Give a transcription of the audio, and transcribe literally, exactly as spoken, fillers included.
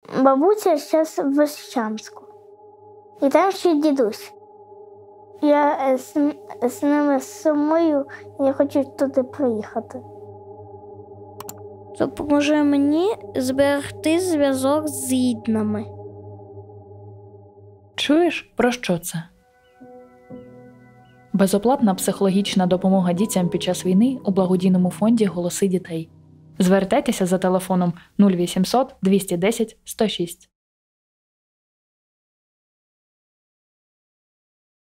бабуся зараз в Вещанську. І там ще дідусь. Я з, з ними сумую, я хочу туди приїхати. Допоможе мені зберегти зв'язок з рідними. Чуєш, про що це? Безоплатна психологічна допомога дітям під час війни у благодійному фонді «Голоси дітей». Звертайтеся за телефоном нуль вісімсот двісті десять сто шість.